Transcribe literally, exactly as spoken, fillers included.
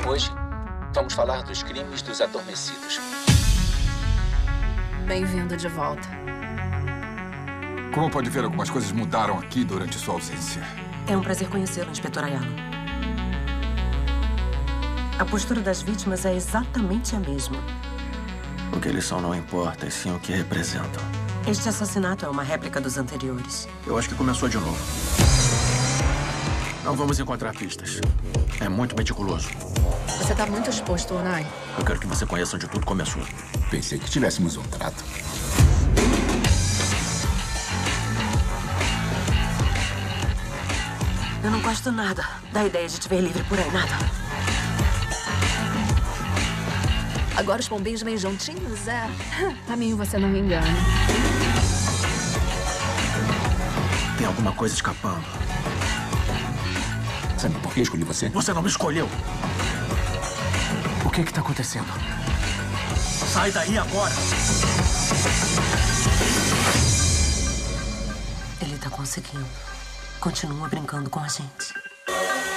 Hoje, vamos falar dos crimes dos adormecidos. Bem-vindo de volta. Como pode ver, algumas coisas mudaram aqui durante sua ausência. É um prazer conhecê-lo, inspetor Ayala. A postura das vítimas é exatamente a mesma. O que eles são não importa, e sim o que representam. Este assassinato é uma réplica dos anteriores. Eu acho que começou de novo. Não vamos encontrar pistas. É muito meticuloso. Você tá muito exposto, Onai. Eu quero que você conheça onde tudo começou. Pensei que tivéssemos um trato. Eu não gosto nada da ideia de te ver livre por aí, nada. Agora os pombinhos vêm juntinhos, é? A mim você não me engana. Tem alguma coisa escapando. Sabe por que escolhi você? Você não me escolheu. O que que tá acontecendo? Sai daí agora! Ele tá conseguindo. Continua brincando com a gente.